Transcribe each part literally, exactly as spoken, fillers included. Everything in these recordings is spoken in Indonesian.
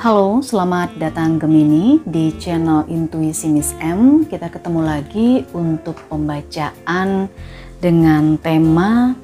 Halo, selamat datang Gemini di channel Intuisi Miss M. Kita ketemu lagi untuk pembacaan dengan tema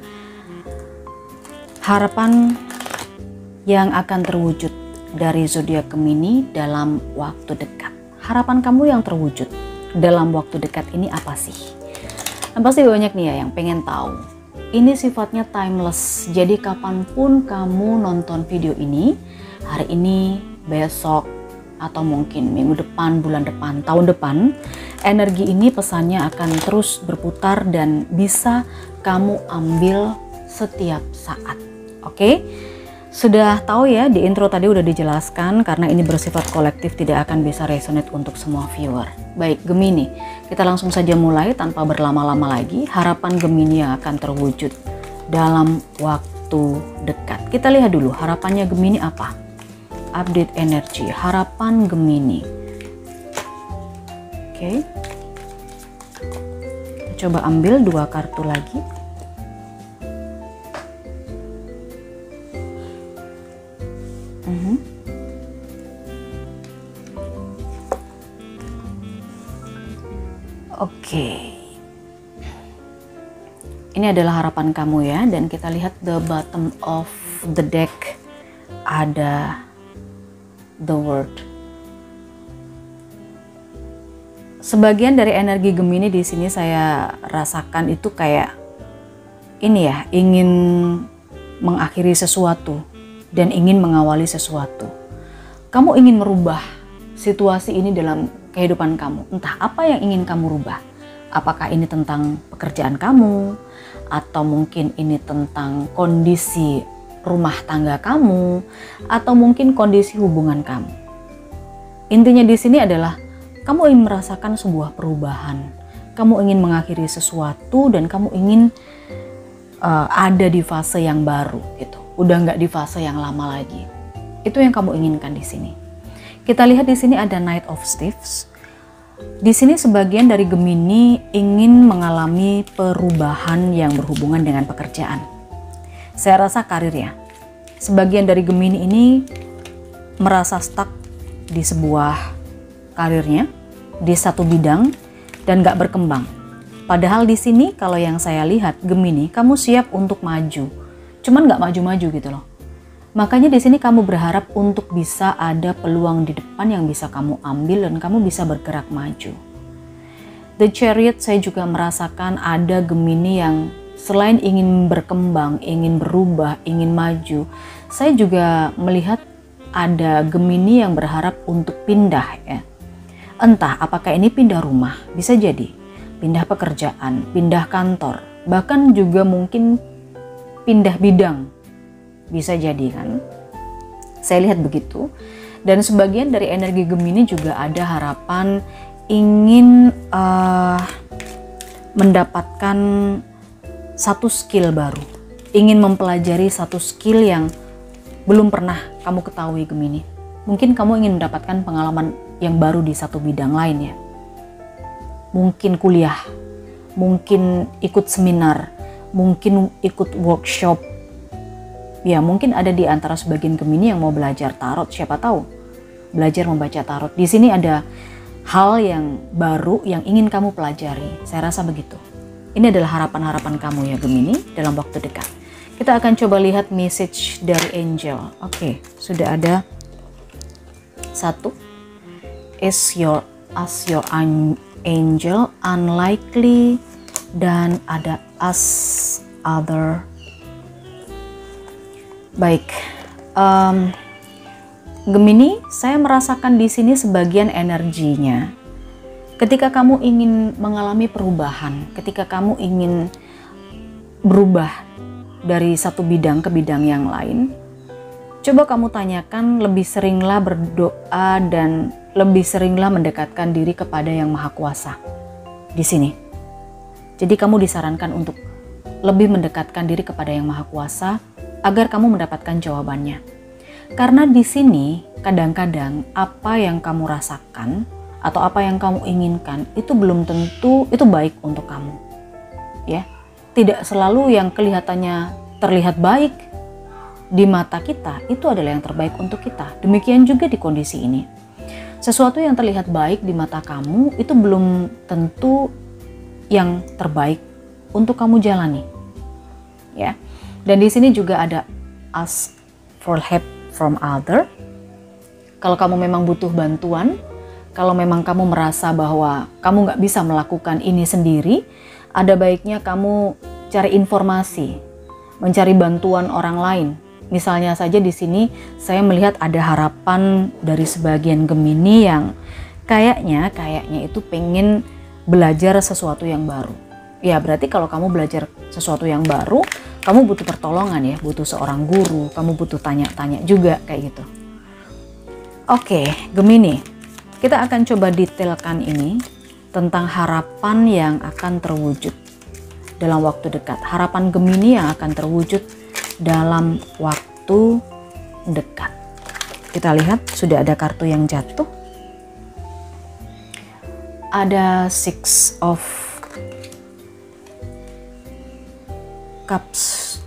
harapan yang akan terwujud dari zodiak Gemini dalam waktu dekat. Harapan kamu yang terwujud dalam waktu dekat ini apa sih? Dan pasti banyak nih ya yang pengen tahu. Ini sifatnya timeless, jadi kapanpun kamu nonton video ini, hari ini, besok, atau mungkin minggu depan, bulan depan, tahun depan, energi ini pesannya akan terus berputar dan bisa kamu ambil setiap saat. Oke? Sudah tahu ya, di intro tadi udah dijelaskan karena ini bersifat kolektif, tidak akan bisa resonate untuk semua viewer. Baik, Gemini, kita langsung saja mulai tanpa berlama-lama lagi. Harapan Gemini yang akan terwujud dalam waktu dekat. Kita lihat dulu harapannya Gemini apa? Update energi, harapan Gemini. Oke. Coba ambil dua kartu lagi. Uh-huh. Oke. Ini adalah harapan kamu ya, dan kita lihat the bottom of the deck ada the word. Sebagian dari energi Gemini di sini saya rasakan itu kayak ini ya, ingin mengakhiri sesuatu dan ingin mengawali sesuatu. Kamu ingin merubah situasi ini dalam kehidupan kamu. Entah apa yang ingin kamu rubah. Apakah ini tentang pekerjaan kamu, atau mungkin ini tentang kondisi rumah tangga kamu, atau mungkin kondisi hubungan kamu. Intinya di sini adalah kamu ingin merasakan sebuah perubahan. Kamu ingin mengakhiri sesuatu dan kamu ingin uh, ada di fase yang baru gitu. Udah nggak di fase yang lama lagi. Itu yang kamu inginkan di sini. Kita lihat di sini ada Knight of Staves. Di sini sebagian dari Gemini ingin mengalami perubahan yang berhubungan dengan pekerjaan. Saya rasa karir ya. Sebagian dari Gemini ini merasa stuck di sebuah karirnya, di satu bidang dan nggak berkembang. Padahal di sini kalau yang saya lihat Gemini, kamu siap untuk maju. Cuman nggak maju-maju gitu loh. Makanya di sini kamu berharap untuk bisa ada peluang di depan yang bisa kamu ambil dan kamu bisa bergerak maju. The Chariot, saya juga merasakan ada Gemini yang selain ingin berkembang, ingin berubah, ingin maju, saya juga melihat ada Gemini yang berharap untuk pindah ya. Entah apakah ini pindah rumah, bisa jadi pindah pekerjaan, pindah kantor, bahkan juga mungkin pindah bidang, bisa jadi kan. Saya lihat begitu. Dan sebagian dari energi Gemini juga ada harapan ingin uh, mendapatkan satu skill baru, ingin mempelajari satu skill yang belum pernah kamu ketahui Gemini. Mungkin kamu ingin mendapatkan pengalaman yang baru di satu bidang lain ya. Mungkin kuliah, mungkin ikut seminar, mungkin ikut workshop. Ya mungkin ada di antara sebagian Gemini yang mau belajar tarot, siapa tahu. Belajar membaca tarot. Di sini ada hal yang baru yang ingin kamu pelajari. Saya rasa begitu. Ini adalah harapan-harapan kamu ya Gemini dalam waktu dekat. Kita akan coba lihat message dari angel. Oke, sudah ada satu. Is your as your angel unlikely, dan ada as other. Baik, um, Gemini, saya merasakan di sini sebagian energinya. Ketika kamu ingin mengalami perubahan, ketika kamu ingin berubah dari satu bidang ke bidang yang lain, coba kamu tanyakan lebih seringlah berdoa dan lebih seringlah mendekatkan diri kepada Yang Maha Kuasa di sini. Jadi kamu disarankan untuk lebih mendekatkan diri kepada Yang Maha Kuasa agar kamu mendapatkan jawabannya. Karena di sini kadang-kadang apa yang kamu rasakan atau apa yang kamu inginkan itu belum tentu itu baik untuk kamu. Ya, tidak selalu yang kelihatannya terlihat baik di mata kita itu adalah yang terbaik untuk kita. Demikian juga di kondisi ini. Sesuatu yang terlihat baik di mata kamu itu belum tentu yang terbaik untuk kamu jalani. Ya. Dan di sini juga ada ask for help from other. Kalau kamu memang butuh bantuan, kalau memang kamu merasa bahwa kamu nggak bisa melakukan ini sendiri, ada baiknya kamu cari informasi, mencari bantuan orang lain. Misalnya saja di sini saya melihat ada harapan dari sebagian Gemini yang kayaknya kayaknya itu pengen belajar sesuatu yang baru. Ya berarti kalau kamu belajar sesuatu yang baru, kamu butuh pertolongan ya, butuh seorang guru, kamu butuh tanya-tanya juga kayak gitu. Oke, Gemini, kita akan coba detailkan ini tentang harapan yang akan terwujud dalam waktu dekat. Harapan Gemini yang akan terwujud dalam waktu dekat. Kita lihat sudah ada kartu yang jatuh. Ada Six of Cups.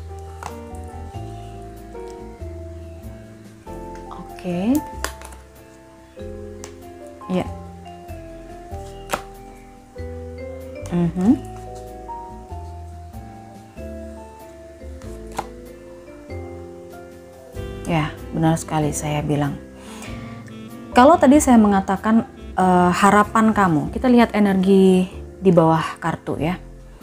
Oke. Ya. Mhm. Ya, benar sekali saya bilang. Kalau tadi saya mengatakan uh, harapan kamu, kita lihat energi di bawah kartu ya.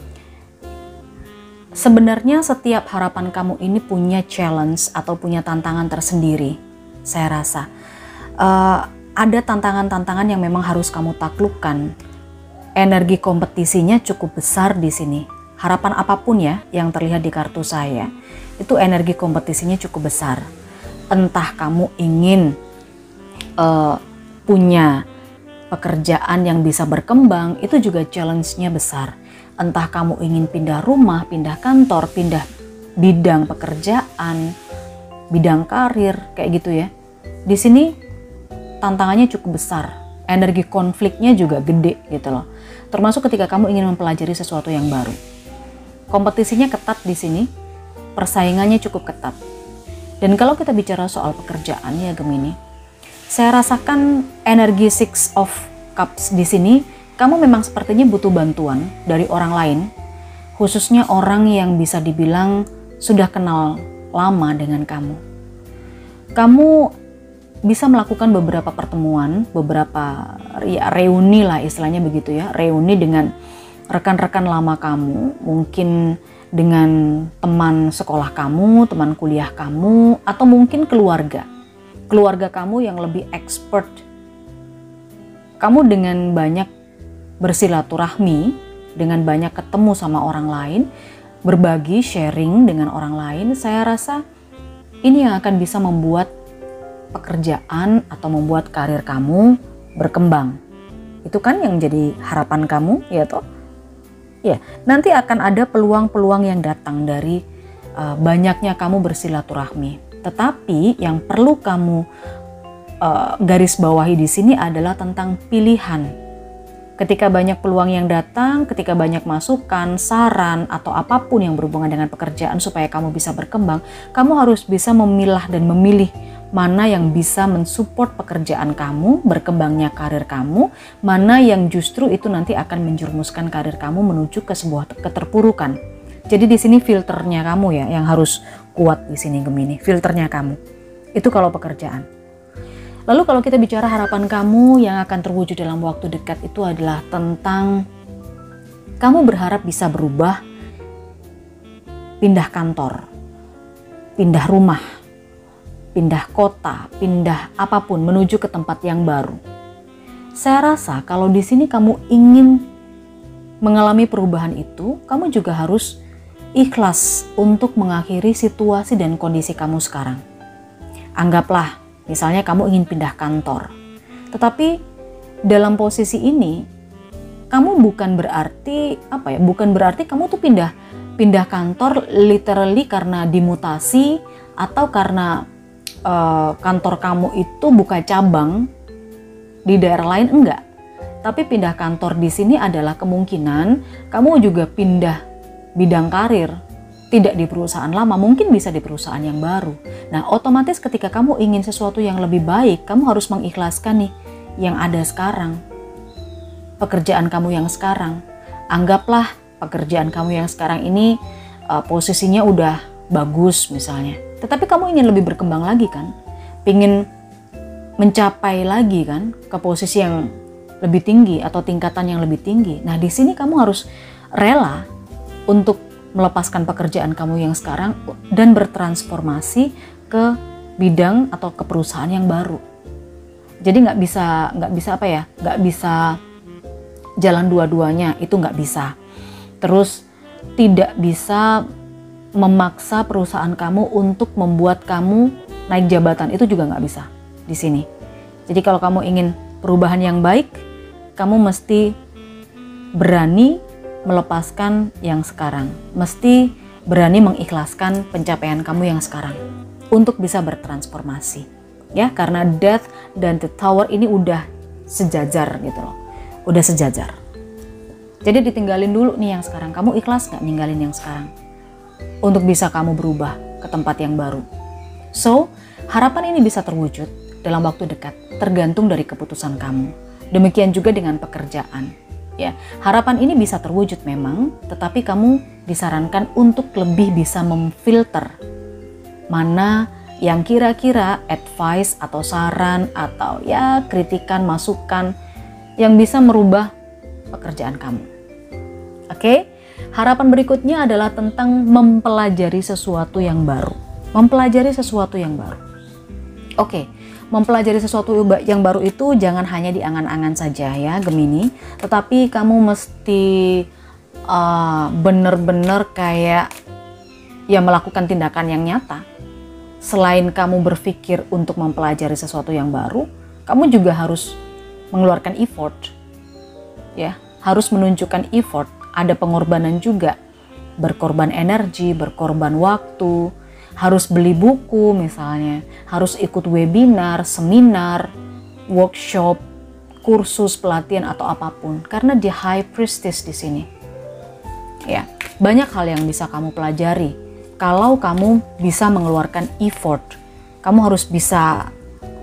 Sebenarnya setiap harapan kamu ini punya challenge atau punya tantangan tersendiri. Saya rasa uh, ada tantangan-tantangan yang memang harus kamu taklukkan. Energi kompetisinya cukup besar di sini. Harapan apapun ya yang terlihat di kartu saya, itu energi kompetisinya cukup besar. Entah kamu ingin uh, punya pekerjaan yang bisa berkembang, itu juga challenge-nya besar. Entah kamu ingin pindah rumah, pindah kantor, pindah bidang pekerjaan, bidang karir, kayak gitu ya. Di sini tantangannya cukup besar, energi konfliknya juga gede gitu loh. Termasuk ketika kamu ingin mempelajari sesuatu yang baru. Kompetisinya ketat di sini, persaingannya cukup ketat. Dan kalau kita bicara soal pekerjaan ya Gemini, saya rasakan energi Six of Cups di sini, kamu memang sepertinya butuh bantuan dari orang lain, khususnya orang yang bisa dibilang sudah kenal lama dengan kamu. Kamu bisa melakukan beberapa pertemuan, beberapa ya, reuni lah istilahnya begitu ya, reuni dengan rekan-rekan lama kamu, mungkin dengan teman sekolah kamu, teman kuliah kamu, atau mungkin keluarga. Keluarga kamu yang lebih expert. Kamu dengan banyak bersilaturahmi, dengan banyak ketemu sama orang lain, berbagi, sharing dengan orang lain, saya rasa ini yang akan bisa membuat pekerjaan atau membuat karir kamu berkembang. Itu kan yang jadi harapan kamu, ya toh? Ya, nanti akan ada peluang-peluang yang datang dari uh, banyaknya kamu bersilaturahmi. Tetapi yang perlu kamu uh, garis bawahi di sini adalah tentang pilihan. Ketika banyak peluang yang datang, ketika banyak masukan, saran, atau apapun yang berhubungan dengan pekerjaan supaya kamu bisa berkembang, kamu harus bisa memilah dan memilih mana yang bisa mensupport pekerjaan kamu, berkembangnya karir kamu, mana yang justru itu nanti akan menjerumuskan karir kamu menuju ke sebuah keterpurukan. Jadi di sini filternya kamu ya yang harus kuat di sini Gemini, filternya kamu. Itu kalau pekerjaan. Lalu kalau kita bicara harapan kamu yang akan terwujud dalam waktu dekat itu adalah tentang kamu berharap bisa berubah, pindah kantor, pindah rumah, pindah kota, pindah apapun menuju ke tempat yang baru. Saya rasa kalau di sini kamu ingin mengalami perubahan itu, kamu juga harus ikhlas untuk mengakhiri situasi dan kondisi kamu sekarang. Anggaplah misalnya kamu ingin pindah kantor. Tetapi dalam posisi ini kamu bukan berarti apa ya? Bukan berarti kamu tuh pindah pindah kantor literally karena dimutasi atau karena Uh, kantor kamu itu buka cabang di daerah lain, enggak. Tapi pindah kantor di sini adalah kemungkinan kamu juga pindah bidang karir, tidak di perusahaan lama, mungkin bisa di perusahaan yang baru. Nah, otomatis ketika kamu ingin sesuatu yang lebih baik, kamu harus mengikhlaskan nih yang ada sekarang. Pekerjaan kamu yang sekarang. Anggaplah pekerjaan kamu yang sekarang ini uh, posisinya udah bagus misalnya. Tetapi kamu ingin lebih berkembang lagi kan? Pingin mencapai lagi kan ke posisi yang lebih tinggi atau tingkatan yang lebih tinggi. Nah, di sini kamu harus rela untuk melepaskan pekerjaan kamu yang sekarang dan bertransformasi ke bidang atau ke perusahaan yang baru. Jadi nggak bisa nggak bisa apa ya nggak bisa jalan dua-duanya, itu nggak bisa. Terus tidak bisa memaksa perusahaan kamu untuk membuat kamu naik jabatan, itu juga nggak bisa di sini. Jadi kalau kamu ingin perubahan yang baik, kamu mesti berani melepaskan yang sekarang, mesti berani mengikhlaskan pencapaian kamu yang sekarang untuk bisa bertransformasi, ya, karena Death dan The Tower ini udah sejajar gitu loh, udah sejajar. Jadi ditinggalin dulu nih yang sekarang. Kamu ikhlas nggak ninggalin yang sekarang untuk bisa kamu berubah ke tempat yang baru? So, harapan ini bisa terwujud dalam waktu dekat, tergantung dari keputusan kamu. Demikian juga dengan pekerjaan. Ya, harapan ini bisa terwujud memang, tetapi kamu disarankan untuk lebih bisa memfilter mana yang kira-kira advice atau saran atau ya kritikan, masukan yang bisa merubah pekerjaan kamu. Oke, harapan berikutnya adalah tentang mempelajari sesuatu yang baru. Mempelajari sesuatu yang baru. Oke. Mempelajari sesuatu yang baru itu jangan hanya di angan-angan saja ya Gemini, tetapi kamu mesti uh, bener-bener kayak ya melakukan tindakan yang nyata. Selain kamu berpikir untuk mempelajari sesuatu yang baru, kamu juga harus mengeluarkan effort, ya, harus menunjukkan effort. Ada pengorbanan juga, berkorban energi, berkorban waktu. Harus beli buku misalnya, harus ikut webinar, seminar, workshop, kursus, pelatihan atau apapun. Karena dia High Priestess di sini. Ya, banyak hal yang bisa kamu pelajari. Kalau kamu bisa mengeluarkan effort, kamu harus bisa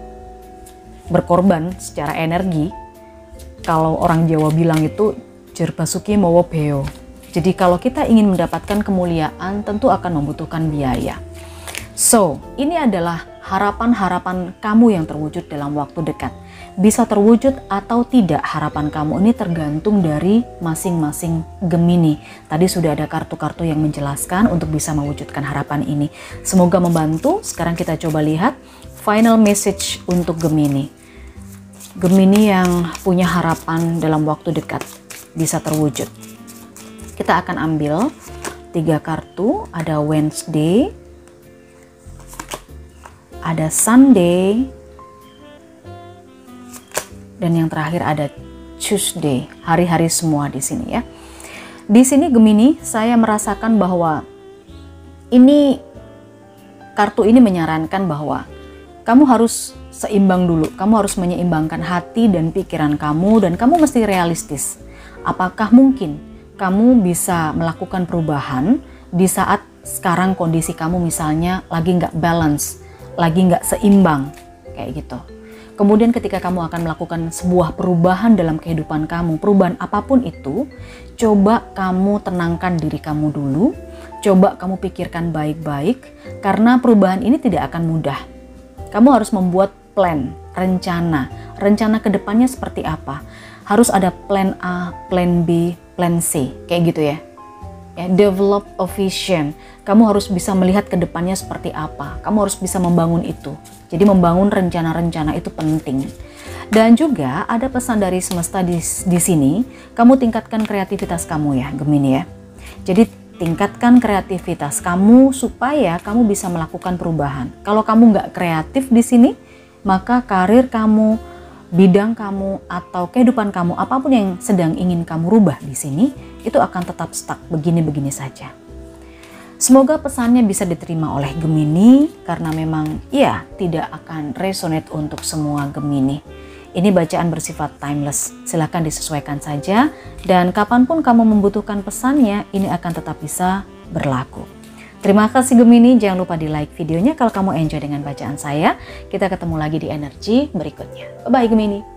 berkorban secara energi. Kalau orang Jawa bilang itu jerbasuki mawa beo. Jadi kalau kita ingin mendapatkan kemuliaan tentu akan membutuhkan biaya. So, ini adalah harapan-harapan kamu yang terwujud dalam waktu dekat. Bisa terwujud atau tidak harapan kamu ini tergantung dari masing-masing Gemini. Tadi sudah ada kartu-kartu yang menjelaskan untuk bisa mewujudkan harapan ini. Semoga membantu. Sekarang kita coba lihat final message untuk Gemini. Gemini yang punya harapan dalam waktu dekat bisa terwujud. Kita akan ambil tiga kartu, ada Wednesday, ada Sunday, dan yang terakhir ada Tuesday. Hari-hari semua di sini ya. Di sini Gemini, saya merasakan bahwa ini kartu ini menyarankan bahwa kamu harus seimbang dulu. Kamu harus menyeimbangkan hati dan pikiran kamu, dan kamu mesti realistis. Apakah mungkin kamu bisa melakukan perubahan di saat sekarang kondisi kamu misalnya lagi nggak balance, lagi nggak seimbang, kayak gitu. Kemudian ketika kamu akan melakukan sebuah perubahan dalam kehidupan kamu, perubahan apapun itu, coba kamu tenangkan diri kamu dulu, coba kamu pikirkan baik-baik, karena perubahan ini tidak akan mudah. Kamu harus membuat plan, rencana, rencana ke depannya seperti apa. Harus ada plan A, plan B, plan C, kayak gitu ya. Ya, develop a vision. Kamu harus bisa melihat ke depannya seperti apa. Kamu harus bisa membangun itu. Jadi membangun rencana-rencana itu penting. Dan juga ada pesan dari semesta di, di sini. Kamu tingkatkan kreativitas kamu ya, Gemini ya. Jadi tingkatkan kreativitas kamu supaya kamu bisa melakukan perubahan. Kalau kamu nggak kreatif di sini, maka karir kamu, bidang kamu, atau kehidupan kamu, apapun yang sedang ingin kamu rubah di sini, itu akan tetap stuck begini-begini saja. Semoga pesannya bisa diterima oleh Gemini, karena memang ya tidak akan resonate untuk semua Gemini. Ini bacaan bersifat timeless, silahkan disesuaikan saja, dan kapanpun kamu membutuhkan pesannya, ini akan tetap bisa berlaku. Terima kasih Gemini, jangan lupa di like videonya kalau kamu enjoy dengan bacaan saya. Kita ketemu lagi di energi berikutnya. Bye-bye Gemini.